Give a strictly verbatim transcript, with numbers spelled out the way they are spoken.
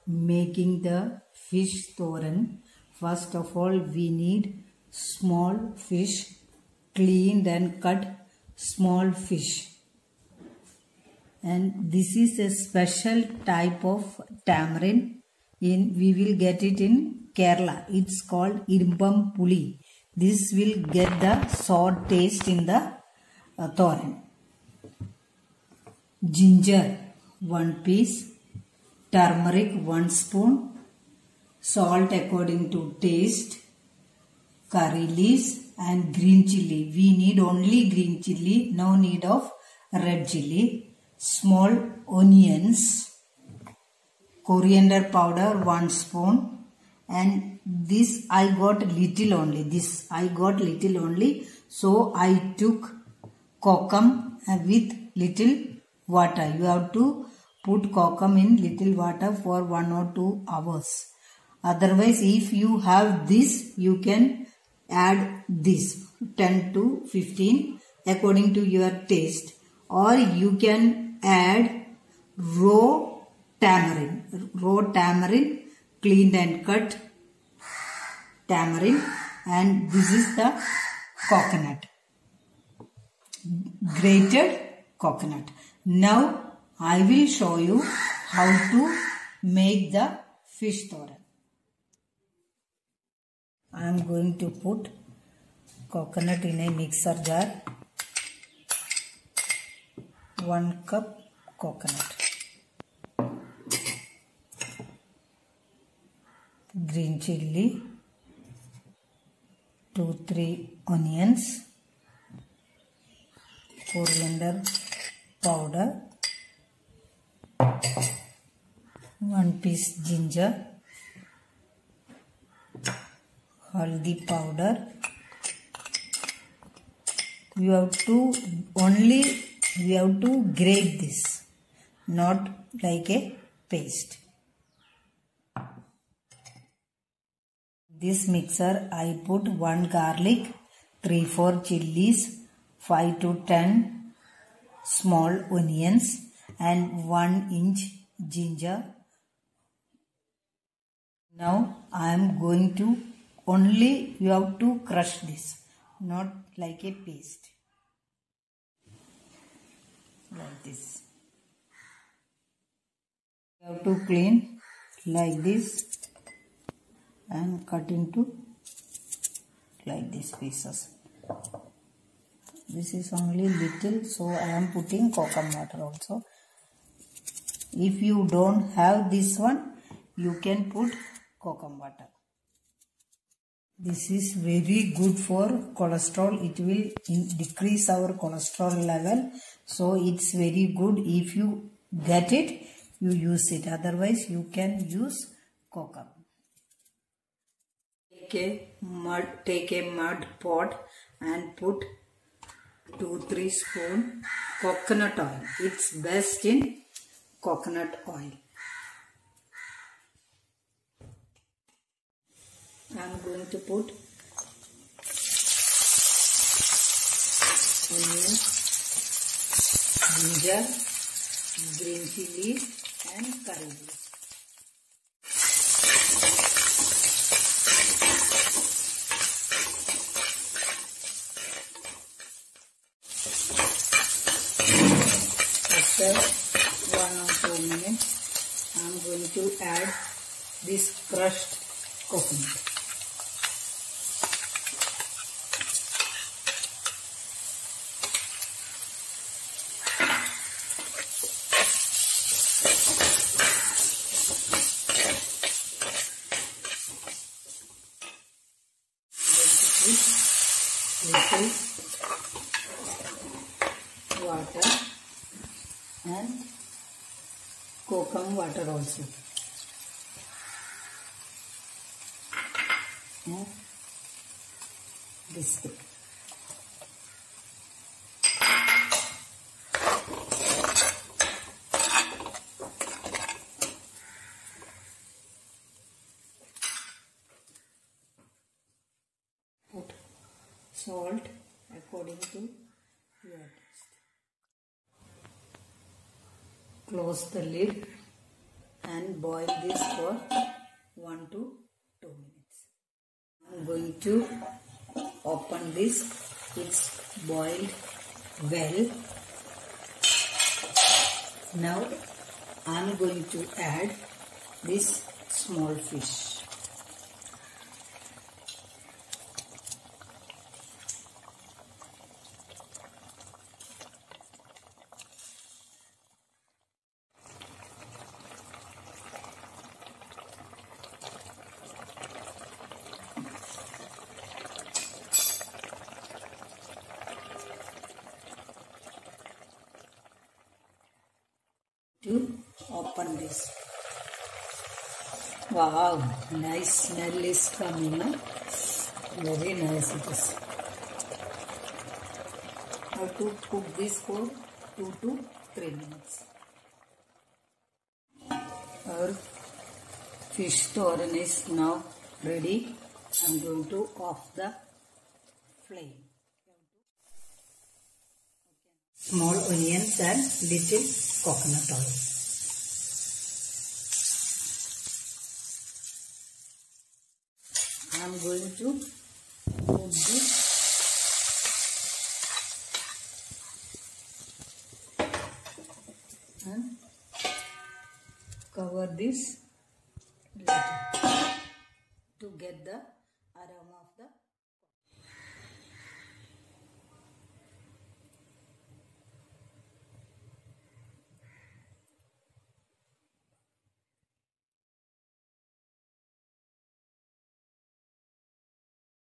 making the fish thoran, first of all we need small fish, cleaned and cut small fish. And this is a special type of tamarind. In we will get it in Kerala. It's called Irumbam Puli. This will get the sour taste in the uh, thoran. Ginger one piece, turmeric one spoon, salt according to taste, curry leaves and green chilli. We need only green chilli, no need of red chilli. Small onions, coriander powder one spoon, and this I got little only. This I got little only, so I took kokum with little water. You have to put kokum in little water for one or two hours. Otherwise, if you have this, you can add this ten to fifteen according to your taste, or you can add raw tamarind, raw tamarind, cleaned and cut tamarind, and this is the coconut, grated coconut. Now I will show you how to make the fish thoran. I am going to put coconut in a mixer jar. One cup coconut, green chilli, two three onions, coriander powder, one piece ginger, haldi powder. You have to only we have to grate this, not like a paste. This mixer I put one garlic, three four chilies, five to ten small onions and one inch ginger. Now I am going to only you have to crush this, not like a paste. Like this. You have to clean like this and cut into like these pieces. This is only little, so I am putting kokum water also. If you don't have this one, you can put kokum water. This is very good for cholesterol. It will in decrease our cholesterol level. So it's very good. If you get it, you use it. Otherwise, you can use kokum. Take a mud, take a mud pot and put two three spoon coconut oil. It's best in coconut oil. I am going to put onion, ginger, green chilli and curry leaves. After one or two minutes, I am going to add this crushed coconut. Little water and kokum water also. And this bit. Put salt according to your taste. Close the lid and boil this for one to two minutes. I am going to open this. It's boiled well. Now I am going to add this small fish. To open this. Wow, nice smell is coming. Huh? Very nice it is. How to cook this for two to three minutes. Our fish toran is now ready. I am going to off the flame. Small onions and little coconut oil. I am going to put this and cover this